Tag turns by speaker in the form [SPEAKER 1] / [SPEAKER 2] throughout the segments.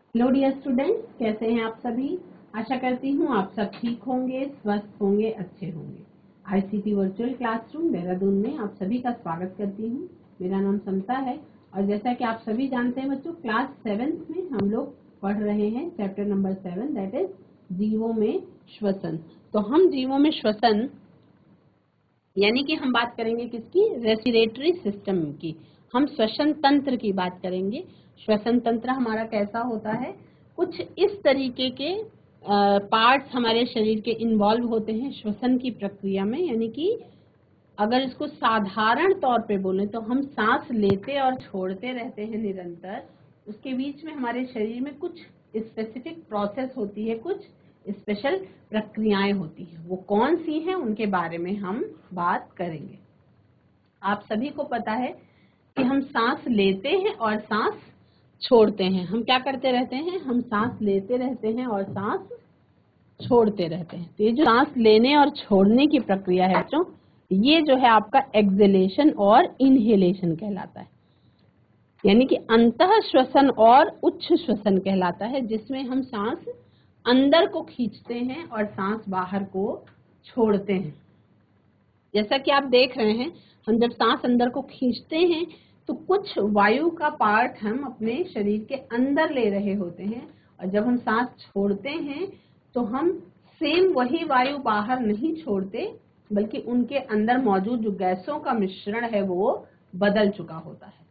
[SPEAKER 1] Hello dear students, कैसे हैं आप सभी। आशा करती हूँ आप सब ठीक होंगे, स्वस्थ होंगे, अच्छे होंगे। आईसीटी वर्चुअल क्लासरूम देहरादून में आप सभी का स्वागत करती हूँ। मेरा नाम समता है और जैसा कि आप सभी जानते हैं बच्चों, क्लास 7th में हम लोग पढ़ रहे हैं चैप्टर नंबर 7, दैट इज जीवों में श्वसन। तो हम जीवों में श्वसन यानी कि हम बात करेंगे किसकी, रेस्पिरेटरी सिस्टम की। हम श्वसन तंत्र की बात करेंगे। श्वसन तंत्र हमारा कैसा होता है, कुछ इस तरीके के पार्ट्स हमारे शरीर के इन्वॉल्व होते हैं श्वसन की प्रक्रिया में। यानी कि अगर इसको साधारण तौर पे बोलें तो हम सांस लेते और छोड़ते रहते हैं निरंतर। उसके बीच में हमारे शरीर में कुछ स्पेसिफिक प्रोसेस होती है, कुछ स्पेशल प्रक्रियाएं होती हैं। वो कौन सी हैं उनके बारे में हम बात करेंगे। आप सभी को पता है कि हम सांस लेते हैं और सांस छोड़ते हैं। हम क्या करते रहते हैं, हम सांस लेते रहते हैं और सांस छोड़ते रहते हैं। तो ये जो सांस लेने और छोड़ने की प्रक्रिया है बच्चों, ये जो है आपका एक्सहेलेशन और इनहेलेशन कहलाता है। यानी कि अंतः श्वसन और उच्च श्वसन कहलाता है, जिसमें हम सांस अंदर को खींचते हैं और सांस बाहर को छोड़ते हैं। जैसा कि आप देख रहे हैं, हम जब सांस अंदर को खींचते हैं तो कुछ वायु का पार्ट हम अपने शरीर के अंदर ले रहे होते हैं, और जब हम सांस छोड़ते हैं तो हम सेम वही वायु बाहर नहीं छोड़ते, बल्कि उनके अंदर मौजूद जो गैसों का मिश्रण है वो बदल चुका होता है।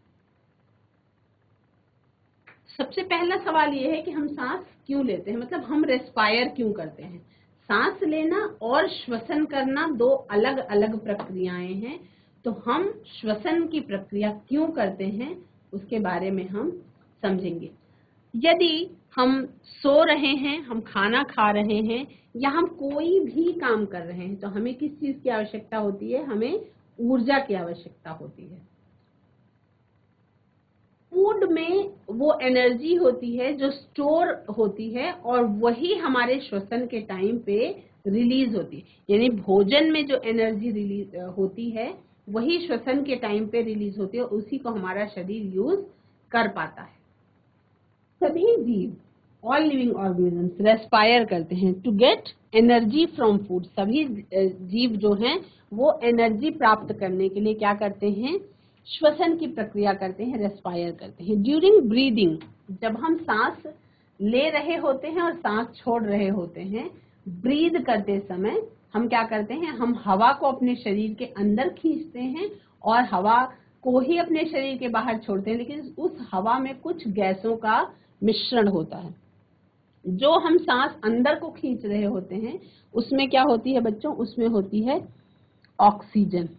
[SPEAKER 1] सबसे पहला सवाल ये है कि हम सांस क्यों लेते हैं, मतलब हम रेस्पायर क्यों करते हैं। सांस लेना और श्वसन करना दो अलग अलग प्रक्रियाएं हैं। तो हम श्वसन की प्रक्रिया क्यों करते हैं उसके बारे में हम समझेंगे। यदि हम सो रहे हैं, हम खाना खा रहे हैं या हम कोई भी काम कर रहे हैं तो हमें किस चीज की आवश्यकता होती है, हमें ऊर्जा की आवश्यकता होती है। फूड में वो एनर्जी होती है जो स्टोर होती है और वही हमारे श्वसन के टाइम पे रिलीज होती है। यानी भोजन में जो एनर्जी रिलीज होती है वही श्वसन के टाइम पे रिलीज होती है, उसी को हमारा शरीर यूज कर पाता है। सभी जीव, ऑल लिविंग ऑर्गेनिजम्स रेस्पायर करते हैं to get energy from food. सभी जीव जो हैं वो एनर्जी प्राप्त करने के लिए क्या करते हैं, श्वसन की प्रक्रिया करते हैं, रेस्पायर करते हैं। ड्यूरिंग ब्रीदिंग, जब हम सांस ले रहे होते हैं और सांस छोड़ रहे होते हैं, ब्रीद करते समय हम क्या करते हैं, हम हवा को अपने शरीर के अंदर खींचते हैं और हवा को ही अपने शरीर के बाहर छोड़ते हैं, लेकिन उस हवा में कुछ गैसों का मिश्रण होता है। जो हम सांस अंदर को खींच रहे होते हैं उसमें क्या होती है बच्चों, उसमें होती है ऑक्सीजन,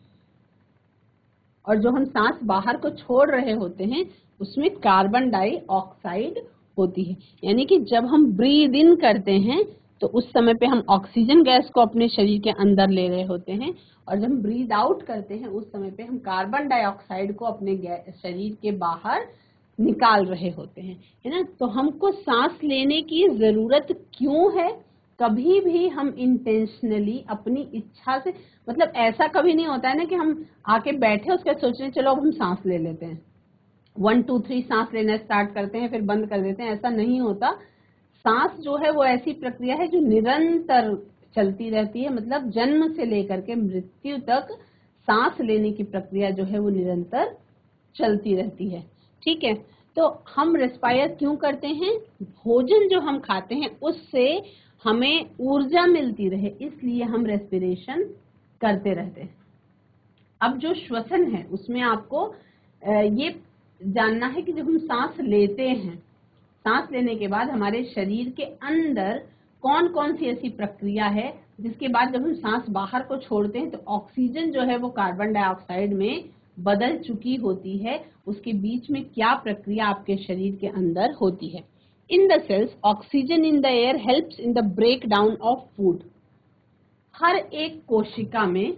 [SPEAKER 1] और जो हम सांस बाहर को छोड़ रहे होते हैं उसमें कार्बन डाइऑक्साइड होती है। यानी कि जब हम ब्रीद इन करते हैं तो उस समय पे हम ऑक्सीजन गैस को अपने शरीर के अंदर ले रहे होते हैं, और जब हम ब्रीद आउट करते हैं उस समय पे हम कार्बन डाइऑक्साइड को अपने शरीर के बाहर निकाल रहे होते हैं, है ना। तो हमको सांस लेने की जरूरत क्यों है, कभी भी हम इंटेंशनली अपनी इच्छा से, मतलब ऐसा कभी नहीं होता है ना कि हम आके बैठे उसके सोच रहे चलो अब हम सांस ले लेते हैं, 1 2 3 सांस लेना स्टार्ट करते हैं फिर बंद कर देते हैं, ऐसा नहीं होता। सांस जो है वो ऐसी प्रक्रिया है जो निरंतर चलती रहती है, मतलब जन्म से लेकर के मृत्यु तक सांस लेने की प्रक्रिया जो है वो निरंतर चलती रहती है। ठीक है, तो हम रेस्पायर क्यों करते हैं, भोजन जो हम खाते हैं उससे हमें ऊर्जा मिलती रहे, इसलिए हम रेस्पिरेशन करते रहते हैं। अब जो श्वसन है उसमें आपको ये जानना है कि जब हम सांस लेते हैं, सांस लेने के बाद हमारे शरीर के अंदर कौन कौन सी ऐसी प्रक्रिया है जिसके बाद जब हम सांस बाहर को छोड़ते हैं तो ऑक्सीजन जो है वो कार्बन डाइऑक्साइड में बदल चुकी होती है, उसके बीच में क्या प्रक्रिया आपके शरीर के अंदर होती है। In the cells oxygen in the air helps in the break down of food. हर एक कोशिका में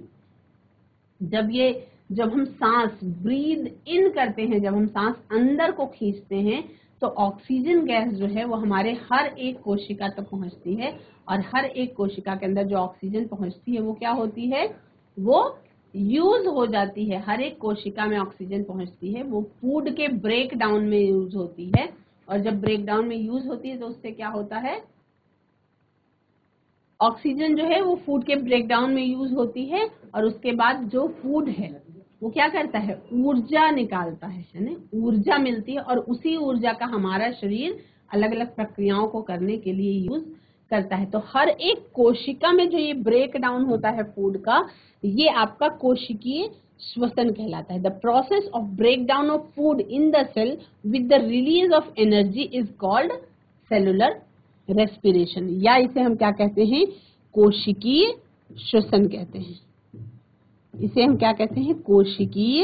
[SPEAKER 1] जब हम सांस ब्रीद इन करते हैं, जब हम सांस अंदर को खींचते हैं तो ऑक्सीजन गैस जो है वो हमारे हर एक कोशिका तक पहुंचती है, और हर एक कोशिका के अंदर जो ऑक्सीजन पहुंचती है वो क्या होती है, वो यूज हो जाती है। हर एक कोशिका में ऑक्सीजन पहुंचती है, वो फूड के ब्रेक डाउन में यूज होती है, और जब ब्रेक डाउन में यूज होती है तो उससे क्या होता है, ऑक्सीजन जो है वो फूड के ब्रेक डाउन में यूज होती है और उसके बाद जो फूड है वो क्या करता है, ऊर्जा निकालता है ना, ऊर्जा मिलती है और उसी ऊर्जा का हमारा शरीर अलग अलग प्रक्रियाओं को करने के लिए यूज करता है। तो हर एक कोशिका में जो ये ब्रेक डाउन होता है फूड का, ये आपका कोशिकीय श्वसन कहलाता है। The process of break down of food in the cell with the release of energy is called cellular respiration, या इसे हम क्या कहते हैं, कोशिकीय श्वसन कहते हैं। इसे हम क्या कहते हैं, कोशिकीय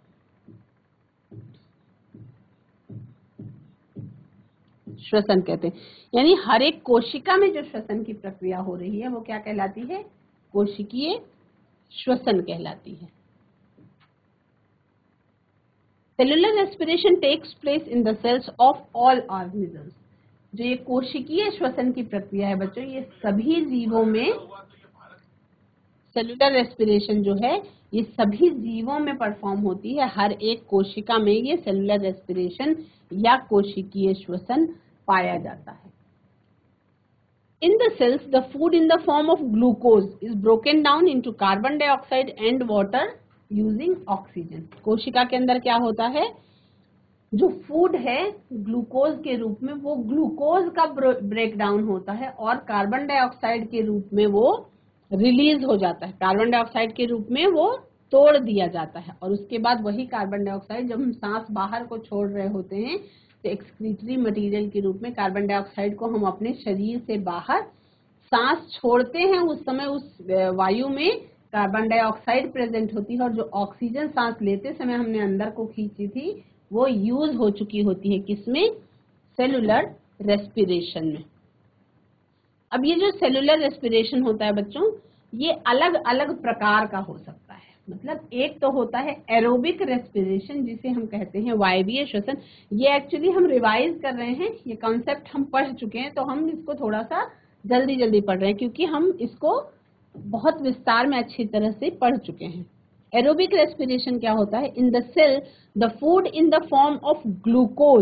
[SPEAKER 1] श्वसन कहते हैं। यानी हर एक कोशिका में जो श्वसन की प्रक्रिया हो रही है वो क्या कहलाती है, कोशिकीय श्वसन कहलाती है। Cellular respiration takes place in the cells of all organisms. जो ये कोशिकीय श्वसन की प्रक्रिया है बच्चों, ये सभी जीवों में, सेलुलर रेस्पिरेशन जो है ये सभी जीवों में परफॉर्म होती है। हर एक कोशिका में ये सेलुलर रेस्पिरेशन या कोशिकीय श्वसन पाया जाता है। In the cells, the food in the form of glucose is broken down into carbon dioxide and water using oxygen. कोशिका के अंदर क्या होता है, जो फूड है ग्लूकोज के रूप में, वो ग्लूकोज का ब्रेक डाउन होता है और कार्बन डाइऑक्साइड के रूप में वो रिलीज हो जाता है, कार्बन डाइऑक्साइड के रूप में वो तोड़ दिया जाता है। और उसके बाद वही कार्बन डाइऑक्साइड जब हम सांस बाहर को छोड़ रहे होते हैं तो एक्सक्रीटरी मटेरियल के रूप में कार्बन डाइऑक्साइड को हम अपने शरीर से बाहर सांस छोड़ते हैं, उस समय उस वायु में कार्बन डाइऑक्साइड प्रेजेंट होती है और जो ऑक्सीजन सांस लेते समय हमने अंदर को खींची थी वो यूज हो चुकी होती है, किसमें, सेलुलर रेस्पिरेशन में। अब ये जो सेलुलर रेस्पिरेशन होता है बच्चों, ये अलग अलग प्रकार का हो सकता है। मतलब एक तो होता है एरोबिक रेस्पिरेशन, जिसे हम कहते हैं वायवीय श्वसन। ये एक्चुअली हम रिवाइज कर रहे हैं, ये कॉन्सेप्ट हम पढ़ चुके हैं तो हम इसको थोड़ा सा जल्दी जल्दी पढ़ रहे हैं क्योंकि हम इसको बहुत विस्तार में अच्छी तरह से पढ़ चुके हैं। एरोबिक रेस्पिरेशन क्या होता है, in the cell the food in the form of glucose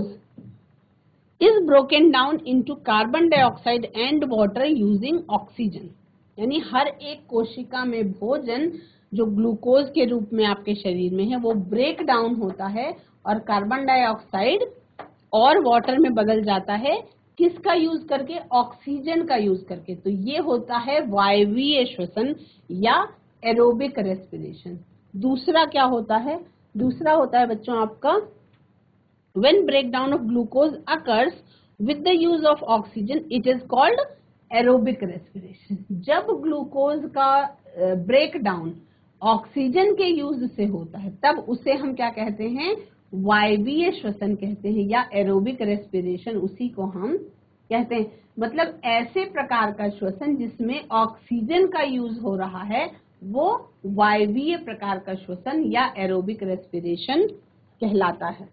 [SPEAKER 1] is broken down into carbon dioxide and water using oxygen। यानी हर एक कोशिका में भोजन जो ग्लूकोज के रूप में आपके शरीर में है वो ब्रेक डाउन होता है और कार्बन डाइऑक्साइड और वाटर में बदल जाता है, किसका यूज करके, ऑक्सीजन का यूज करके। तो ये होता है वायवीय श्वसन या एरोबिक रेस्पिरेशन। दूसरा क्या होता है, दूसरा होता है बच्चों आपका when breakdown of glucose occurs with the use of oxygen, it is called aerobic respiration। जब ग्लूकोज का ब्रेक डाउन ऑक्सीजन के यूज से होता है तब उसे हम क्या कहते हैं, वायवीय श्वसन कहते हैं या एरोबिक रेस्पिरेशन, उसी को हम कहते हैं। मतलब ऐसे प्रकार का श्वसन जिसमें ऑक्सीजन का यूज हो रहा है वो वायवीय प्रकार का श्वसन या एरोबिक रेस्पिरेशन कहलाता है।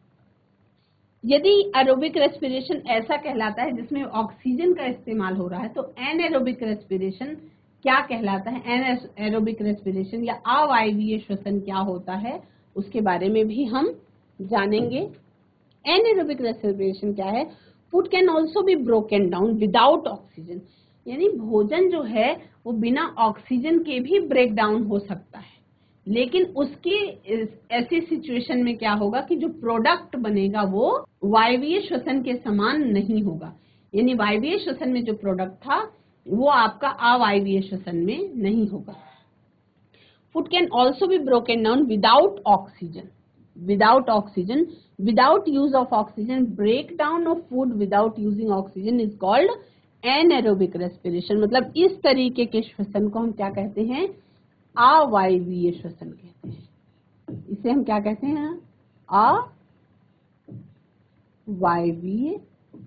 [SPEAKER 1] यदि एरोबिक रेस्पिरेशन ऐसा कहलाता है जिसमें ऑक्सीजन का इस्तेमाल हो रहा है तो एनएरोबिक रेस्पिरेशन क्या कहलाता है, एनएरोबिक रेस्पिरेशन या अवायवीय श्वसन क्या होता है उसके बारे में भी हम जानेंगे। एनएरोबिक रेस्पिरेशन क्या है, food can also be broken down without oxygen. यानी भोजन जो है वो बिना ऑक्सीजन के भी ब्रेक डाउन हो सकता है, लेकिन उसकी ऐसी सिचुएशन में क्या होगा कि जो प्रोडक्ट बनेगा वो वायवीय श्वसन के समान नहीं होगा। यानी वायवीय श्वसन में जो प्रोडक्ट था वो आपका अवायवीय श्वसन में नहीं होगा। Food can also be broken down without oxygen, without oxygen, without use of oxygen. Break down of food without using oxygen is called anaerobic respiration. मतलब इस तरीके के श्वसन को हम क्या कहते हैं, अवायवीय श्वसन कहते हैं। इसे हम क्या कहते हैं, अवायवीय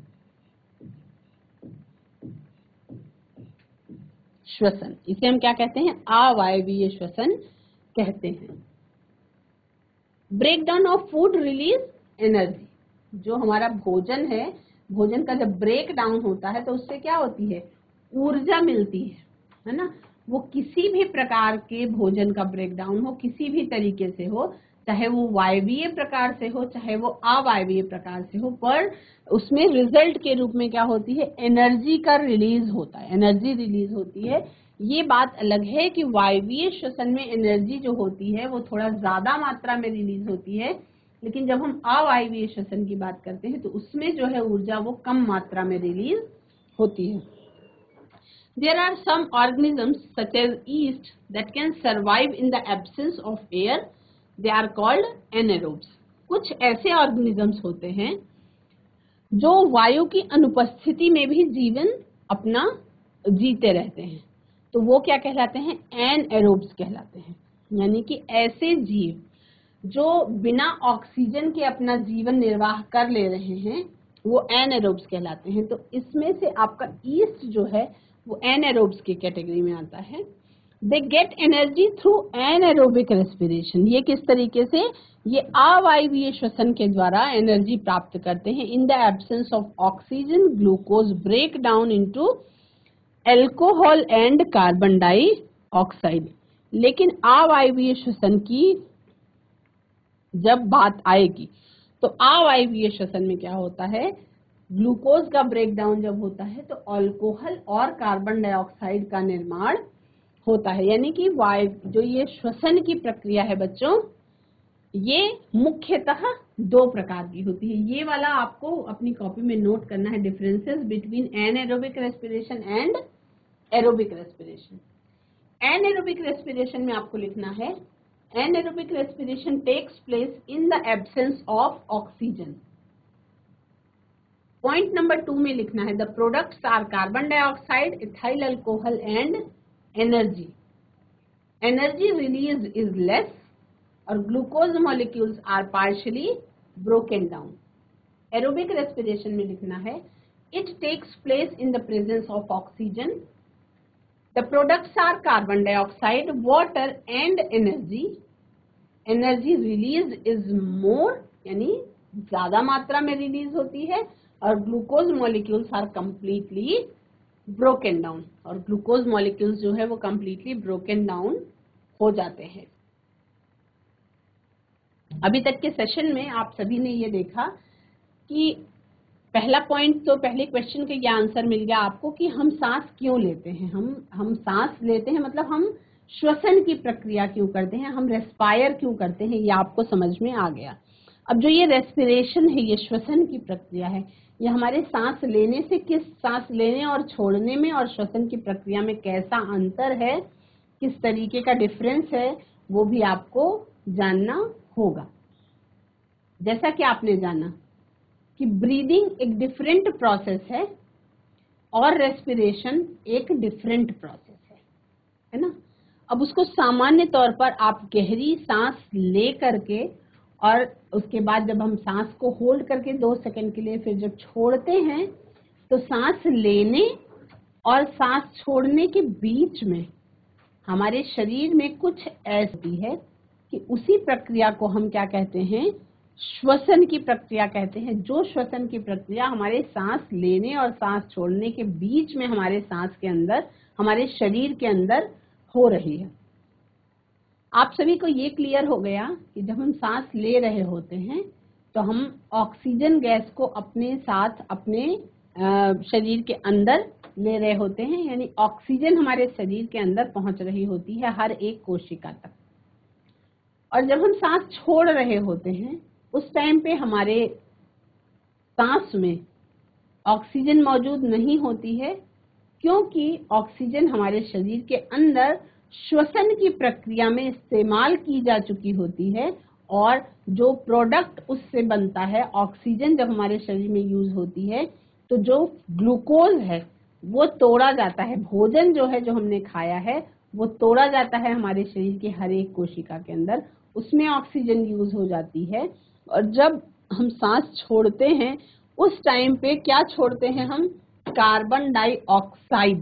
[SPEAKER 1] श्वसन। इसे हम क्या कहते हैं, अवायवीय श्वसन कहते हैं। Breakdown of food release energy. जो हमारा भोजन है, भोजन का जब ब्रेक डाउन होता है तो उससे क्या होती है, ऊर्जा मिलती है ना। वो किसी भी प्रकार के भोजन का ब्रेकडाउन हो, किसी भी तरीके से हो, चाहे वो वायवीय प्रकार से हो चाहे वो अवायवीय प्रकार से हो, पर उसमें रिजल्ट के रूप में क्या होती है, एनर्जी का रिलीज होता है, एनर्जी रिलीज होती है। ये बात अलग है कि वायवीय श्वसन में एनर्जी जो होती है वो थोड़ा ज्यादा मात्रा में रिलीज होती है, लेकिन जब हम अवायवीय श्वसन की बात करते हैं तो उसमें जो है ऊर्जा वो कम मात्रा में रिलीज होती है। There are some organisms such as yeast that can survive in the absence of air. They are called anaerobes. कुछ ऐसे ऑर्गेनिजम्स होते हैं जो वायु की अनुपस्थिति में भी जीवन अपना जीते रहते हैं, तो वो क्या कहलाते हैं, एनएरोब्स कहलाते हैं। यानी कि ऐसे जीव जो बिना ऑक्सीजन के अपना जीवन निर्वाह कर ले रहे हैं वो एनएरोब्स कहलाते हैं। तो इसमें से आपका ईस्ट जो है वो एनएरोब्स की कैटेगरी में आता है। They get energy through anaerobic respiration. ये किस तरीके से, ये अवायवीय श्वसन के द्वारा एनर्जी प्राप्त करते हैं। In the absence of oxygen glucose break down into alcohol and carbon dioxide. लेकिन अवायवीय श्वसन की जब बात आएगी तो अवायवीय श्वसन में क्या होता है, ग्लूकोज का ब्रेकडाउन जब होता है तो अल्कोहल और कार्बन डाइऑक्साइड का निर्माण होता है। यानी कि जो ये श्वसन की प्रक्रिया है बच्चों, ये मुख्यतः दो प्रकार की होती है। ये वाला आपको अपनी कॉपी में नोट करना है, differences between anaerobic respiration and aerobic respiration. Anaerobic respiration में आपको लिखना है, anaerobic respiration takes place in the absence of oxygen. Point number 2 में लिखना है, the products are carbon dioxide, ethyl alcohol and energy. Energy release is less और glucose molecules are partially broken down. Aerobic respiration में लिखना है, it takes place in the presence of oxygen, the products are carbon dioxide, water and energy. Energy release is more, यानी ज्यादा मात्रा में release होती है, और glucose molecules are completely broken down, और ग्लूकोज मॉलिक्यूल्स जो है वो कंप्लीटली ब्रोकन डाउन हो जाते हैं। अभी तक के सेशन में आप सभी ने ये देखा कि पहला पॉइंट तो पहले क्वेश्चन का ये आंसर मिल गया आपको कि हम सांस क्यों लेते हैं। हम सांस लेते हैं मतलब हम श्वसन की प्रक्रिया क्यों करते हैं, हम रेस्पायर क्यों करते हैं, ये आपको समझ में आ गया। अब जो ये रेस्पिरेशन है, ये श्वसन की प्रक्रिया है, ये हमारे सांस लेने से सांस लेने और छोड़ने में और श्वसन की प्रक्रिया में कैसा अंतर है, किस तरीके का डिफरेंस है, वो भी आपको जानना होगा। जैसा कि आपने जाना कि ब्रीदिंग एक डिफरेंट प्रोसेस है और रेस्पिरेशन एक डिफरेंट प्रोसेस है ना। अब उसको सामान्य तौर पर आप गहरी सांस ले करके और उसके बाद जब हम सांस को होल्ड करके 2 सेकंड के लिए फिर जब छोड़ते हैं तो सांस लेने और सांस छोड़ने के बीच में हमारे शरीर में कुछ ऐसी है कि उसी प्रक्रिया को हम क्या कहते हैं, श्वसन की प्रक्रिया कहते हैं। जो श्वसन की प्रक्रिया हमारे सांस लेने और सांस छोड़ने के बीच में हमारे सांस के अंदर, हमारे शरीर के अंदर हो रही है। आप सभी को ये क्लियर हो गया कि जब हम सांस ले रहे होते हैं तो हम ऑक्सीजन गैस को अपने साथ अपने शरीर के अंदर ले रहे होते हैं, यानी ऑक्सीजन हमारे शरीर के अंदर पहुंच रही होती है हर एक कोशिका तक। और जब हम सांस छोड़ रहे होते हैं उस टाइम पे हमारे सांस में ऑक्सीजन मौजूद नहीं होती है, क्योंकि ऑक्सीजन हमारे शरीर के अंदर श्वसन की प्रक्रिया में इस्तेमाल की जा चुकी होती है, और जो प्रोडक्ट उससे बनता है, ऑक्सीजन जब हमारे शरीर में यूज होती है तो जो ग्लूकोज है वो तोड़ा जाता है। भोजन जो है जो हमने खाया है वो तोड़ा जाता है हमारे शरीर के हर एक कोशिका के अंदर, उसमें ऑक्सीजन यूज हो जाती है। और जब हम सांस छोड़ते हैं उस टाइम पे क्या छोड़ते हैं हम, कार्बन डाइऑक्साइड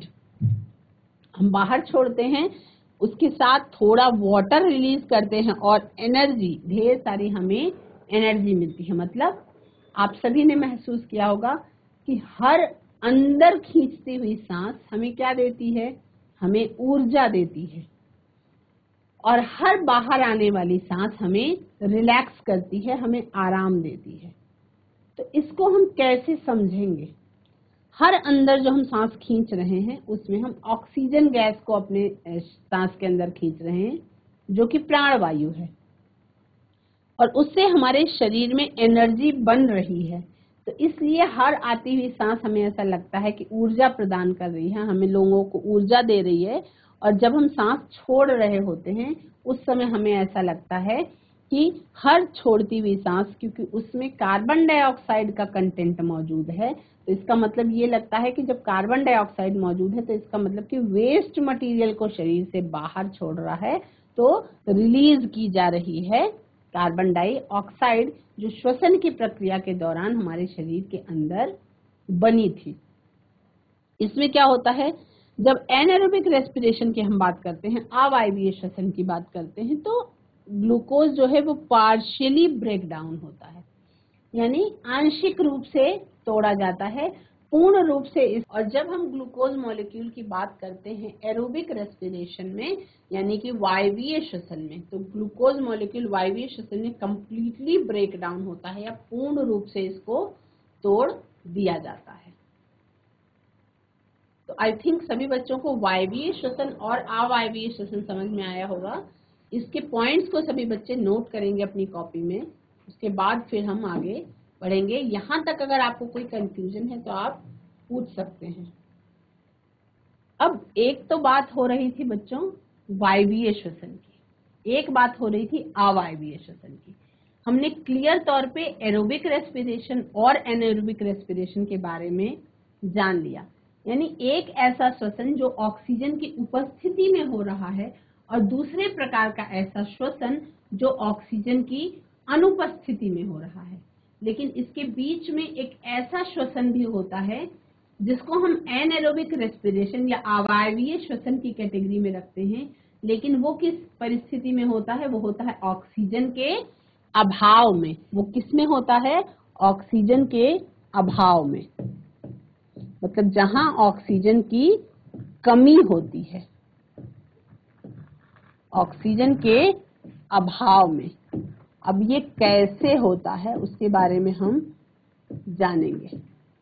[SPEAKER 1] हम बाहर छोड़ते हैं, उसके साथ थोड़ा वाटर रिलीज करते हैं और एनर्जी, ढेर सारी हमें एनर्जी मिलती है। मतलब आप सभी ने महसूस किया होगा कि हर अंदर खींचती हुई सांस हमें क्या देती है, हमें ऊर्जा देती है। और हर बाहर आने वाली सांस हमें रिलैक्स करती है, हमें आराम देती है। तो इसको हम कैसे समझेंगे? हर अंदर जो हम सांस खींच रहे हैं उसमें हम ऑक्सीजन गैस को अपने सांस के अंदर खींच रहे हैं, जो कि प्राण वायु है, और उससे हमारे शरीर में एनर्जी बन रही है। तो इसलिए हर आती हुई सांस हमें ऐसा लगता है कि ऊर्जा प्रदान कर रही है, हमें लोगों को ऊर्जा दे रही है। और जब हम सांस छोड़ रहे होते हैं उस समय हमें ऐसा लगता है कि हर छोड़ती हुई सांस, क्योंकि उसमें कार्बन डाइऑक्साइड का कंटेंट मौजूद है, तो इसका मतलब ये लगता है कि जब कार्बन डाइऑक्साइड मौजूद है तो इसका मतलब कि वेस्ट मटेरियल को शरीर से बाहर छोड़ रहा है, तो रिलीज की जा रही है कार्बन डाइऑक्साइड, जो श्वसन की प्रक्रिया के दौरान हमारे शरीर के अंदर बनी थी। इसमें क्या होता है, जब एनारोबिक रेस्पिरेशन की हम बात करते हैं, अवायवीय श्वसन की बात करते हैं, तो ग्लूकोज जो है वो पार्शियली ब्रेक डाउन होता है, यानी आंशिक रूप से तोड़ा जाता है, पूर्ण रूप से और जब हम ग्लूकोज मॉलिक्यूल की बात करते हैं एरोबिक रेस्पिरेशन में, यानी कि वायवीय श्वसन में, तो ग्लूकोज मॉलिक्यूल वायवीय श्वसन में कंप्लीटली ब्रेक डाउन होता है या पूर्ण रूप से इसको तोड़ दिया जाता है। तो आई थिंक सभी बच्चों को वायवीय श्वसन और अवायवीय श्वसन समझ में आया होगा। इसके पॉइंट्स को सभी बच्चे नोट करेंगे अपनी कॉपी में, उसके बाद फिर हम आगे बढ़ेंगे। यहाँ तक अगर आपको कोई कंफ्यूजन है तो आप पूछ सकते हैं। अब एक तो बात हो रही थी बच्चों वायवीय श्वसन की, एक बात हो रही थी अवायवीय श्वसन की। हमने क्लियर तौर पे एरोबिक रेस्पिरेशन और एनारोबिक रेस्पिरेशन के बारे में जान लिया, यानी एक ऐसा श्वसन जो ऑक्सीजन की उपस्थिति में हो रहा है और दूसरे प्रकार का ऐसा श्वसन जो ऑक्सीजन की अनुपस्थिति में हो रहा है। लेकिन इसके बीच में एक ऐसा श्वसन भी होता है जिसको हम एनारोबिक रेस्पिरेशन या अवायवीय श्वसन की कैटेगरी में रखते हैं, लेकिन वो किस परिस्थिति में होता है, वो होता है ऑक्सीजन के अभाव में। वो किस में होता है? ऑक्सीजन के अभाव में, मतलब जहां ऑक्सीजन की कमी होती है, ऑक्सीजन के अभाव में। अब ये कैसे होता है उसके बारे में हम जानेंगे।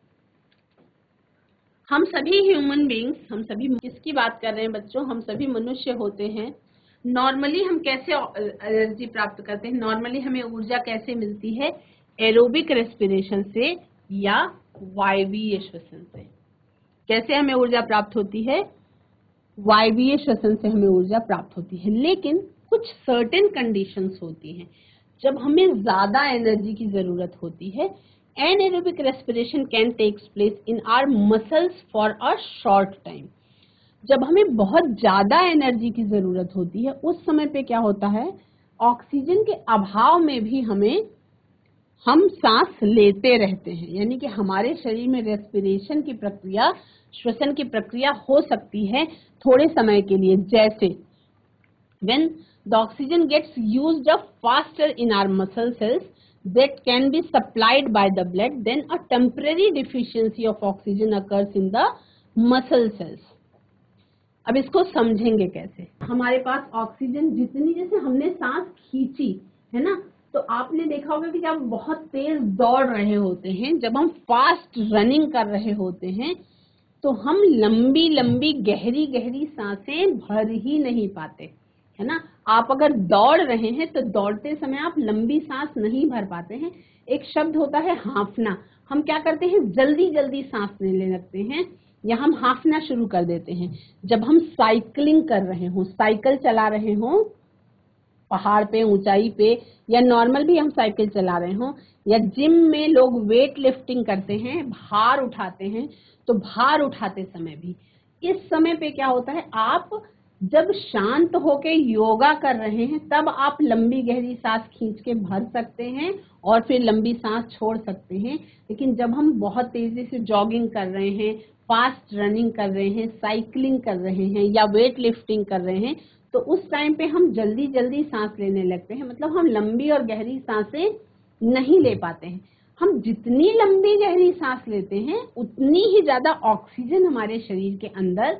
[SPEAKER 1] हम सभी ह्यूमन बीइंग्स, हम सभी किसकी बात कर रहे हैं बच्चों? हम सभी मनुष्य होते हैं। नॉर्मली हम कैसे एनर्जी प्राप्त करते हैं? नॉर्मली हमें ऊर्जा कैसे मिलती है? एरोबिक रेस्पिरेशन से या वायवीय श्वसन से। कैसे हमें ऊर्जा प्राप्त होती है? वायवीय श्वसन से हमें ऊर्जा प्राप्त होती है। लेकिन कुछ सर्टेन कंडीशंस होती हैं जब हमें ज्यादा एनर्जी की जरूरत होती है। Anaerobic respiration can takes place in our muscles for a short time. जब हमें बहुत ज्यादा एनर्जी की जरूरत होती है उस समय पे क्या होता है, ऑक्सीजन के अभाव में भी हम सांस लेते रहते हैं, यानी कि हमारे शरीर में रेस्पिरेशन की प्रक्रिया, श्वसन की प्रक्रिया हो सकती है थोड़े समय के लिए। जैसे when the oxygen gets used up faster in our muscle cells that can be supplied by the blood, then a temporary deficiency of oxygen occurs in the muscle cells. अब इसको समझेंगे कैसे। हमारे पास ऑक्सीजन जितनी, जैसे हमने सांस खींची है ना, तो आपने देखा होगा कि जब हम बहुत तेज दौड़ रहे होते हैं, जब हम फास्ट रनिंग कर रहे होते हैं, तो हम लंबी लंबी गहरी गहरी सांसें भर ही नहीं पाते, है ना। आप अगर दौड़ रहे हैं तो दौड़ते समय आप लंबी सांस नहीं भर पाते हैं। एक शब्द होता है हांफना। हम क्या करते हैं, जल्दी जल्दी सांस लेने लगते हैं या हम हांफना शुरू कर देते हैं। जब हम साइकिलिंग कर रहे हों, साइकिल चला रहे हों पहाड़ पे, ऊंचाई पे, या नॉर्मल भी हम साइकिल चला रहे हों, या जिम में लोग वेट लिफ्टिंग करते हैं, भार उठाते हैं, तो भार उठाते समय भी इस समय पे क्या होता है, आप जब शांत होके योगा कर रहे हैं तब आप लंबी गहरी सांस खींच के भर सकते हैं और फिर लंबी सांस छोड़ सकते हैं। लेकिन जब हम बहुत तेजी से जॉगिंग कर रहे हैं, फास्ट रनिंग कर रहे हैं, साइकिलिंग कर रहे हैं या वेट लिफ्टिंग कर रहे हैं, तो उस टाइम पे हम जल्दी जल्दी सांस लेने लगते हैं, मतलब हम लंबी और गहरी सांसें नहीं ले पाते हैं। हम जितनी लंबी गहरी सांस लेते हैं उतनी ही ज्यादा ऑक्सीजन हमारे शरीर के अंदर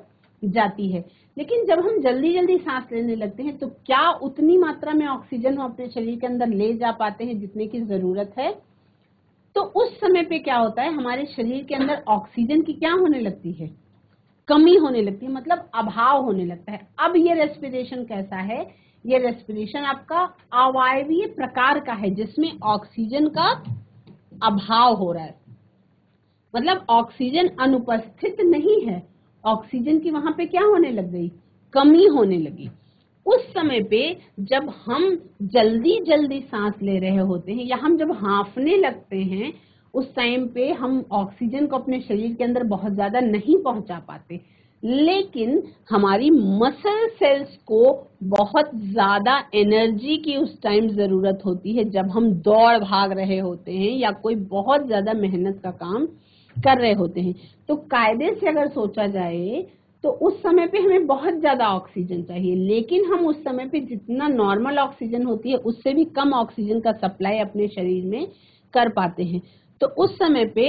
[SPEAKER 1] जाती है। लेकिन जब हम जल्दी जल्दी सांस लेने लगते हैं तो क्या उतनी मात्रा में ऑक्सीजन हम अपने शरीर के अंदर ले जा पाते हैं जितने की जरूरत है? तो उस समय पे क्या होता है, हमारे शरीर के अंदर ऑक्सीजन की क्या होने लगती है, कमी होने लगती है, मतलब अभाव होने लगता है। अब ये रेस्पिरेशन कैसा है, ये रेस्पिरेशन आपका अवायवीय प्रकार का है जिसमें ऑक्सीजन का अभाव हो रहा है, मतलब ऑक्सीजन अनुपस्थित नहीं है, ऑक्सीजन की वहां पे क्या होने लग गई, कमी होने लगी। उस समय पे जब हम जल्दी जल्दी सांस ले रहे होते हैं या हम जब हांफने लगते हैं, उस टाइम पे हम ऑक्सीजन को अपने शरीर के अंदर बहुत ज्यादा नहीं पहुंचा पाते, लेकिन हमारी मसल सेल्स को बहुत ज्यादा एनर्जी की उस टाइम जरूरत होती है जब हम दौड़ भाग रहे होते हैं या कोई बहुत ज्यादा मेहनत का काम कर रहे होते हैं। तो कायदे से अगर सोचा जाए तो उस समय पे हमें बहुत ज्यादा ऑक्सीजन चाहिए, लेकिन हम उस समय पे जितना नॉर्मल ऑक्सीजन होती है उससे भी कम ऑक्सीजन का सप्लाई अपने शरीर में कर पाते हैं। तो उस समय पे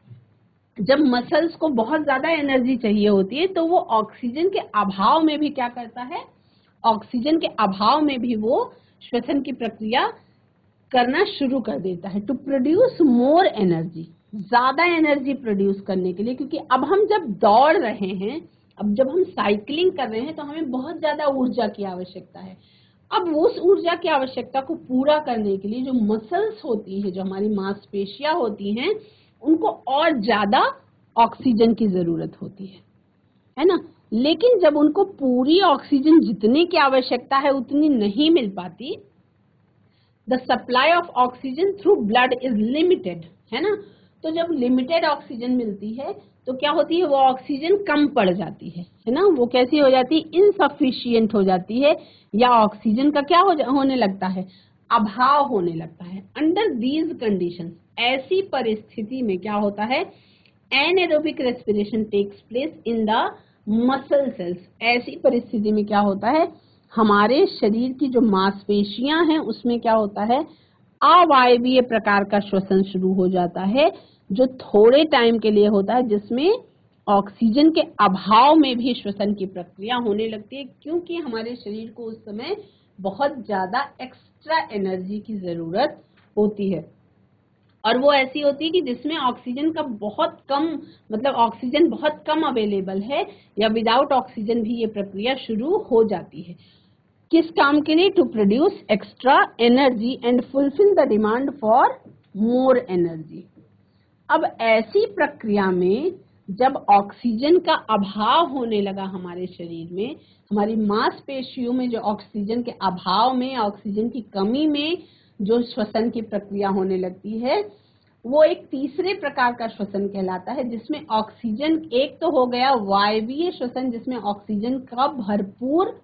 [SPEAKER 1] जब मसल्स को बहुत ज्यादा एनर्जी चाहिए होती है तो वो ऑक्सीजन के अभाव में भी क्या करता है, ऑक्सीजन के अभाव में भी वो श्वसन की प्रक्रिया करना शुरू कर देता है, टू प्रोड्यूस मोर एनर्जी, ज्यादा एनर्जी प्रोड्यूस करने के लिए। क्योंकि अब हम जब दौड़ रहे हैं, अब जब हम साइकिलिंग कर रहे हैं तो हमें बहुत ज्यादा ऊर्जा की आवश्यकता है। अब उस ऊर्जा की आवश्यकता को पूरा करने के लिए जो मसल्स होती हैं, जो हमारी मांसपेशियां होती हैं, उनको और ज्यादा ऑक्सीजन की जरूरत होती है ना। लेकिन जब उनको पूरी ऑक्सीजन जितने की आवश्यकता है उतनी नहीं मिल पाती, the supply of oxygen through blood is limited, है ना। तो जब लिमिटेड ऑक्सीजन मिलती है तो क्या होती है, वो ऑक्सीजन कम पड़ जाती है ना। वो कैसी हो जाती है, इनसफिशियंट हो जाती है, या ऑक्सीजन का क्या होने लगता है, अभाव होने लगता है। अंडर दीज कंडीशंस, ऐसी परिस्थिति में क्या होता है, anaerobic respiration takes place in the muscle cells. ऐसी परिस्थिति में क्या होता है, हमारे शरीर की जो मांसपेशियां हैं उसमें क्या होता है, अवायवीय प्रकार का श्वसन शुरू हो जाता है, जो थोड़े टाइम के लिए होता है, जिसमें ऑक्सीजन के अभाव में भी श्वसन की प्रक्रिया होने लगती है, क्योंकि हमारे शरीर को उस समय बहुत ज्यादा एक्स्ट्रा एनर्जी की जरूरत होती है। और वो ऐसी होती है कि जिसमें ऑक्सीजन का बहुत कम, मतलब ऑक्सीजन बहुत कम अवेलेबल है, या विदाउट ऑक्सीजन भी ये प्रक्रिया शुरू हो जाती है। किस काम के लिए, to produce extra energy and fulfil the demand for more energy. अब ऐसी प्रक्रिया में जब ऑक्सीजन का अभाव होने लगा हमारे शरीर में, हमारी मांसपेशियों में जो ऑक्सीजन के अभाव में, ऑक्सीजन की कमी में जो श्वसन की प्रक्रिया होने लगती है, वो एक तीसरे प्रकार का श्वसन कहलाता है, जिसमें ऑक्सीजन, एक तो हो गया वायवीय श्वसन जिसमें ऑक्सीजन का भरपूर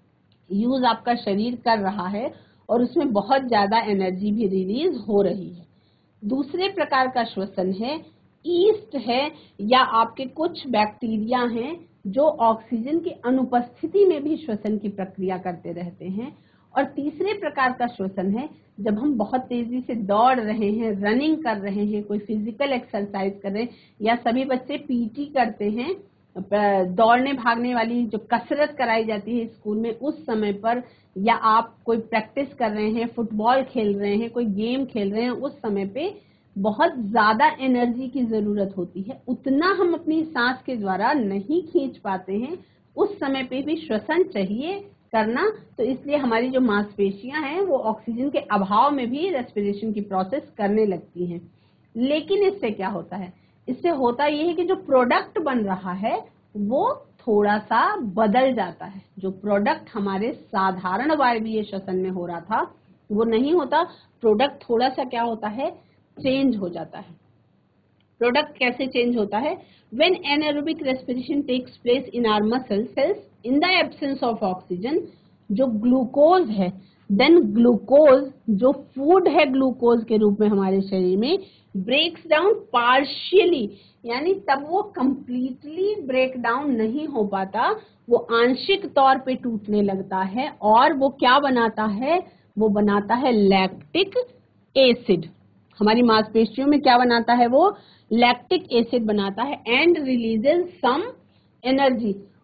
[SPEAKER 1] यूज आपका शरीर कर रहा है और उसमें बहुत ज्यादा एनर्जी भी रिलीज हो रही है। दूसरे प्रकार का श्वसन है ईस्ट है, या आपके कुछ बैक्टीरिया हैं जो ऑक्सीजन की अनुपस्थिति में भी श्वसन की प्रक्रिया करते रहते हैं। और तीसरे प्रकार का श्वसन है जब हम बहुत तेजी से दौड़ रहे हैं, रनिंग कर रहे हैं, कोई फिजिकल एक्सरसाइज कर रहे हैं, या सभी बच्चे पीटी करते हैं, दौड़ने भागने वाली जो कसरत कराई जाती है स्कूल में उस समय पर, या आप कोई प्रैक्टिस कर रहे हैं, फुटबॉल खेल रहे हैं, कोई गेम खेल रहे हैं, उस समय पे बहुत ज्यादा एनर्जी की जरूरत होती है, उतना हम अपनी सांस के द्वारा नहीं खींच पाते हैं, उस समय पे भी श्वसन चाहिए करना। तो इसलिए हमारी जो मांसपेशियां हैं वो ऑक्सीजन के अभाव में भी रेस्पिरेशन की प्रोसेस करने लगती हैं। लेकिन इससे क्या होता है, इससे होता यह है कि जो प्रोडक्ट बन रहा है वो थोड़ा सा बदल जाता है। जो प्रोडक्ट हमारे साधारण वायवीय श्वसन में हो रहा था वो नहीं होता, प्रोडक्ट थोड़ा सा क्या होता है, चेंज हो जाता है। प्रोडक्ट कैसे चेंज होता है, when anaerobic respiration takes place in our muscle cells in the absence of oxygen, जो ग्लूकोज है, देन ग्लूकोज जो फूड है ग्लूकोज के रूप में हमारे शरीर में, ब्रेक्स डाउन पार्शियली, यानी तब वो कंप्लीटली ब्रेक डाउन नहीं हो पाता, वो आंशिक तौर पे टूटने लगता है, और वो क्या बनाता है, वो बनाता है लैक्टिक एसिड। हमारी मांसपेशियों में क्या बनाता है, वो लैक्टिक एसिड बनाता है, एंड रिलीजेस सम एनर्जी,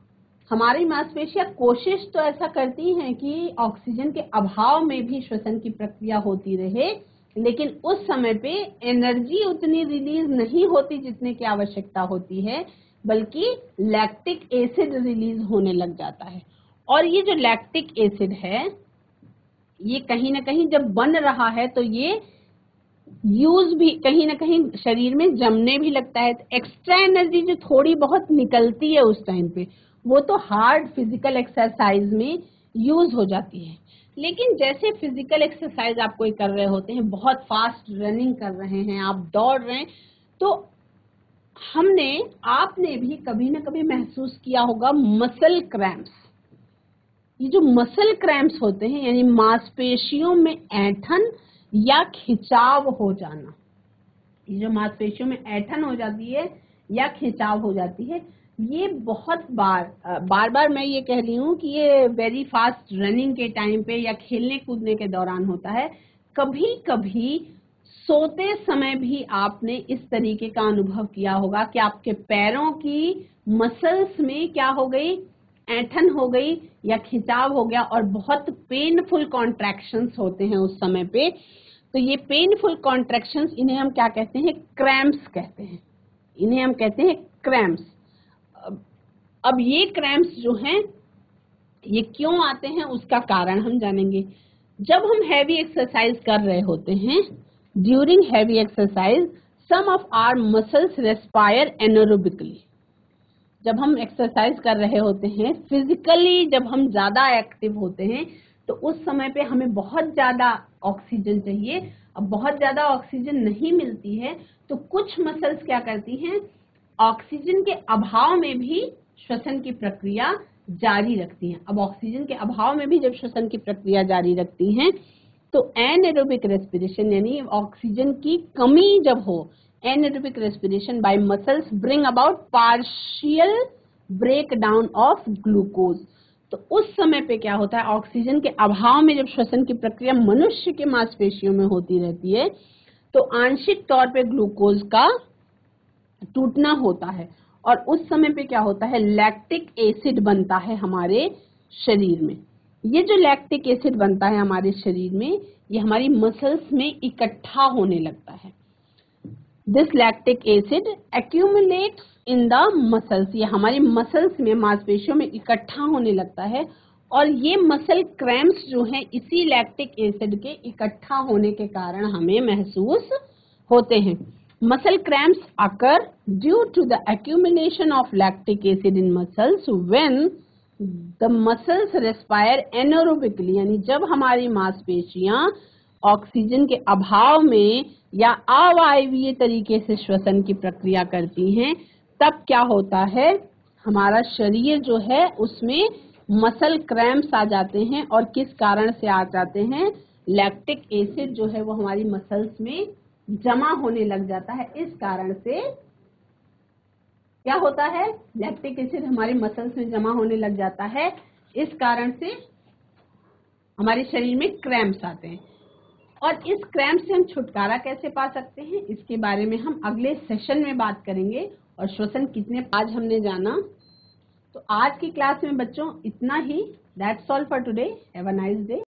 [SPEAKER 1] हमारी मांसपेशियां कोशिश तो ऐसा करती हैं कि ऑक्सीजन के अभाव में भी श्वसन की प्रक्रिया होती रहे, लेकिन उस समय पे एनर्जी उतनी रिलीज नहीं होती जितने की आवश्यकता होती है, बल्कि लैक्टिक एसिड रिलीज होने लग जाता है। और ये जो लैक्टिक एसिड है, ये कहीं ना कहीं जब बन रहा है तो ये यूज भी कहीं ना कहीं शरीर में जमने भी लगता है। तो एक्स्ट्रा एनर्जी जो थोड़ी बहुत निकलती है उस टाइम पे, वो तो हार्ड फिजिकल एक्सरसाइज में यूज हो जाती है। लेकिन जैसे फिजिकल एक्सरसाइज आप कोई कर रहे होते हैं, बहुत फास्ट रनिंग कर रहे हैं, आप दौड़ रहे हैं, तो आपने भी कभी ना कभी महसूस किया होगा मसल क्रैम्प्स। ये जो मसल क्रैम्प्स होते हैं यानी मांसपेशियों में ऐंठन या खिंचाव हो जाना, ये जो मांसपेशियों में ऐंठन हो जाती है या खिंचाव हो जाती है, ये बहुत बार मैं ये कह रही हूँ कि ये वेरी फास्ट रनिंग के टाइम पे या खेलने कूदने के दौरान होता है। कभी कभी सोते समय भी आपने इस तरीके का अनुभव किया होगा कि आपके पैरों की मसल्स में क्या हो गई, ऐंठन हो गई या खिंचाव हो गया, और बहुत पेनफुल कॉन्ट्रैक्शंस होते हैं उस समय पे। तो ये पेनफुल कॉन्ट्रैक्शंस, इन्हें हम क्या कहते हैं, क्रैम्प्स कहते हैं, इन्हें हम कहते हैं क्रैम्प्स। अब ये क्रैम्प्स जो हैं ये क्यों आते हैं उसका कारण हम जानेंगे। जब हम हैवी एक्सरसाइज कर रहे होते हैं, during heavy exercise some of our muscles respire anaerobically. जब हम एक्सरसाइज कर रहे होते हैं फिजिकली, जब हम ज्यादा एक्टिव होते हैं, तो उस समय पे हमें बहुत ज्यादा ऑक्सीजन चाहिए। अब बहुत ज्यादा ऑक्सीजन नहीं मिलती है तो कुछ मसल्स क्या करती हैं, ऑक्सीजन के अभाव में भी श्वसन की प्रक्रिया जारी रखती हैं। अब ऑक्सीजन के अभाव में भी जब श्वसन की प्रक्रिया जारी रखती हैं तो एनारोबिक रेस्पिरेशन यानी ऑक्सीजन की कमी जब हो, anaerobic respiration by muscles bring about partial breakdown of glucose। तो उस समय पे क्या होता है, ऑक्सीजन के अभाव में जब श्वसन की प्रक्रिया मनुष्य के मांसपेशियों में होती रहती है तो आंशिक तौर पे ग्लूकोज का टूटना होता है, और उस समय पे क्या होता है, लैक्टिक एसिड बनता है हमारे शरीर में। ये जो लैक्टिक एसिड बनता है हमारे शरीर में, ये हमारी मसल्स में इकट्ठा होने लगता है। This lactic acid accumulates in the muscles। ये हमारी मसल्स में, मांसपेशियों में इकट्ठा होने लगता है, और ये मसल क्रैम्प्स जो हैं इसी लैक्टिक एसिड के इकट्ठा होने के कारण हमें महसूस होते हैं। Muscle cramps occur due to the accumulation of lactic acid in muscles when the muscles respire anaerobically। यानी जब हमारी मांसपेशियां ऑक्सीजन के अभाव में या अवायवीय तरीके से श्वसन की प्रक्रिया करती हैं, तब क्या होता है, हमारा शरीर जो है उसमें मसल क्रैम्प्स आ जाते हैं। और किस कारण से आ जाते हैं, लैक्टिक एसिड जो है वो हमारी मसल्स में जमा होने लग जाता है। इस कारण से क्या होता है, लैक्टिक एसिड हमारी मसल्स में जमा होने लग जाता है, इस कारण से हमारे शरीर में क्रैम्प्स आते हैं। और इस क्रैम्प से हम छुटकारा कैसे पा सकते हैं, इसके बारे में हम अगले सेशन में बात करेंगे। और श्वसन कितने आज हमने जाना। तो आज की क्लास में बच्चों इतना ही। That's all for today. Have a nice day.